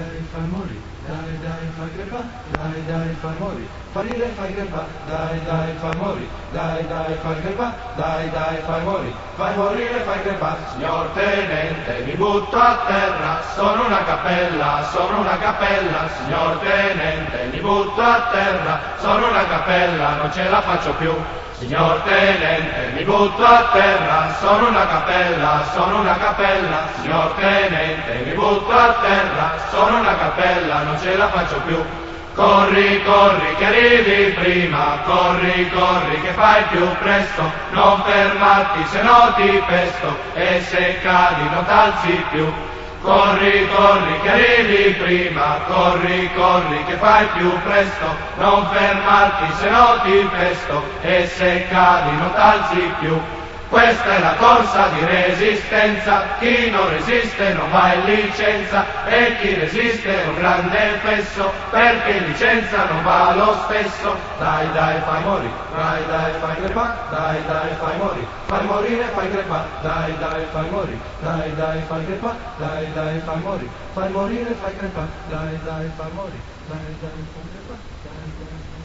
dai, fai morire, dai, fai crepare, dai, fai morire, farire, fai crepare, dai, fai morire, dai, fai crepare, dai, fai morire, fai crepare. Signor tenente, mi butto a terra, sono una cappella, signor tenente, mi butto a terra, sono una cappella, non ce la faccio più. Signor tenente, mi butto a terra, sono una cappella, signor tenente, mi butto a terra, sono una cappella, non ce la faccio più. Corri, corri, che arrivi prima, corri, corri, che fai più presto, non fermarti se no ti pesto, e se cadi non t'alzi più. Corri, corri, che arrivi prima, corri, corri, che fai più presto, non fermarti se no ti pesto, e se cadi non t'alzi più. Questa è la corsa di resistenza, chi non resiste non va in licenza, e chi resiste è un grande fesso, perché in licenza non va lo stesso. Dai, fai morire, dai, fai crepare, dai, fai morire, fai morire, fai crepare, dai, fai morire, dai, fai crepare, dai, fai morire, fai morire, fai crepare, dai, fai morire, dai, fai crepare, dai.